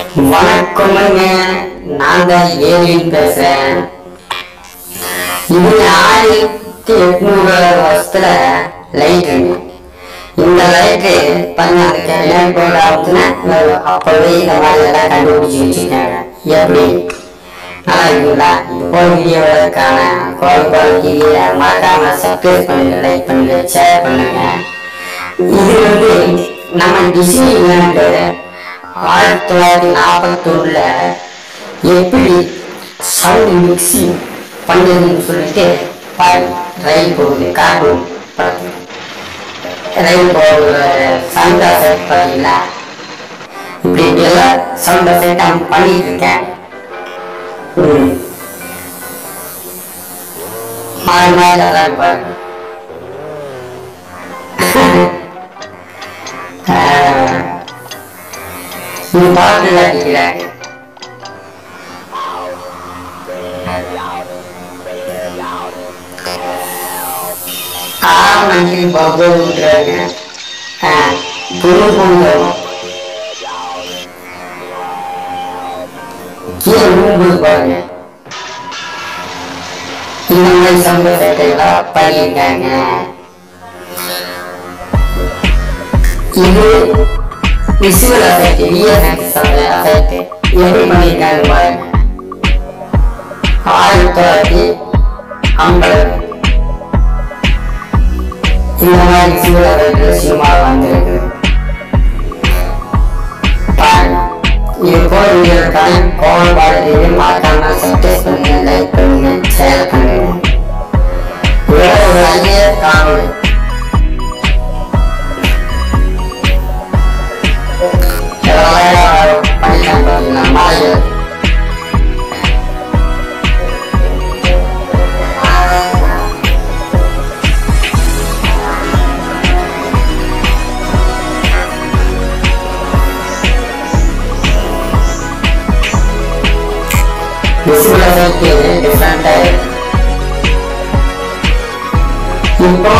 வணக்கமுங்க, நான் தான் ஏலியன் பேசுறேன். இது 1800 வருஷத்துல லைட்டுங்க. இந்த லைட்டு அப்பவே இந்த மாதிரி எல்லாம் கண்டுபிடிச்சு வச்சுருக்காங்க. எப்படி நல்லா இருக்குங்களா? இப்போ வீடியோக்கான கோல்பால் டிவியை மறக்காம சப்ஸ்கிரைப் பண்ணுங்க, லைக் பண்ணுங்க, ஷேர் பண்ணுங்க. இது நம்ம டிஸ்னிலேண்ட் 1941 எப்படி சவுண்ட் மிக்சிங் பண்ணுறதுன்னு சொல்லிட்டு ரயில் போகுது. கார்ட்டூன் ரயில் போகிற சவுண்ட் எஃபெக்ட் பார்த்தீங்களா? இப்படி எல்லாம் சவுண்ட் எஃபெக்ட் நான் பண்ணிட்டு இருக்கேன். மாறி மாறி தான் இருப்பாங்க. பாட்டு அடிக்கிறாங்க. நன்றி பாபுன்றாங்க. புது பொங்கல் கீழே ரூம் பாருங்க. இந்த மாதிரி சம்பவம் பண்ணியிருக்காங்க. இது விசுவல் எஃபெக்ட், விஎஃப்எக்ஸ் எஃபெக்ட் எப்படி பண்ணியிருக்காங்க பாருங்க. 1950 இந்த மாதிரி விசுவல் எஃபெக்ட் சினிமா வந்திருக்கு. இது போல் வீடியோக்கான கோல்பாடு மறக்காம சப்ஸ்கிரைப் பண்ணுங்க, லைக் பண்ணுங்க, ஷேர் பண்ணுங்க. ஒரு ஐடியா காமெடி இப்போ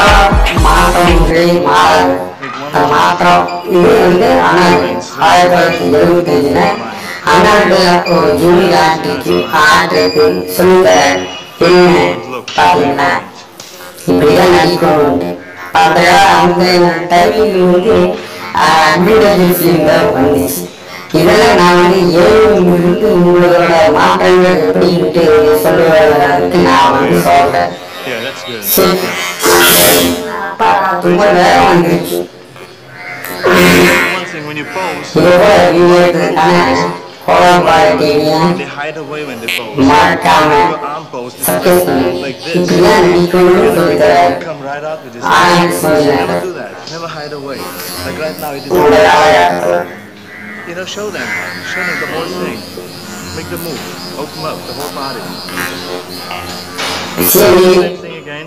மாற்றம். இது 1975 ஒரு ஜூனியர் ஆர்டிக்கு சுந்தர் பாத்தீங்கன்னா இப்படிதான் நடிக்கணும். அந்த டைமிங் அட்வர்டைஸ்மெண்ட் தான் வந்துச்சு. இதெல்லாம் நான் 7 உங்களோட மாற்றங்கள் எப்படின்ட்டு சொல்லுவதற்கு நான் சொல்றேன். ரொம்ப நேரம் வந்துருச்சு. மறக்காம சப்ஸ்கிரைப் பண்ணுங்க. இப்படிதான் நடிக்கணும்னு சொல்லித்தராரு. show them the whole thing. Make the move, open up the whole body. Same thing again.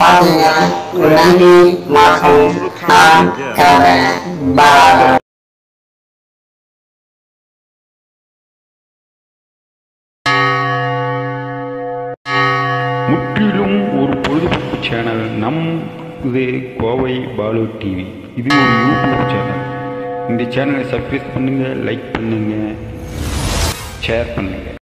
முற்றிலும் ஒரு பொழுதுபோக்கு சேனல் நம் இது கோவை பாலு டிவி. இது ஒரு யூடியூப் சேனல். இந்த சேனலை சப்ஸ்கிரைப் பண்ணுங்க, லைக் பண்ணுங்க, ஷேர் பண்ணுங்க.